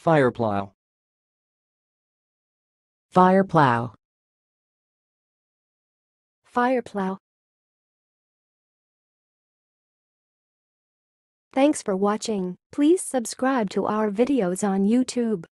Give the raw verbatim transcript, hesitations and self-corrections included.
fireplow, fireplow, Fireplow. Thanks for watching. Please subscribe to our videos on YouTube.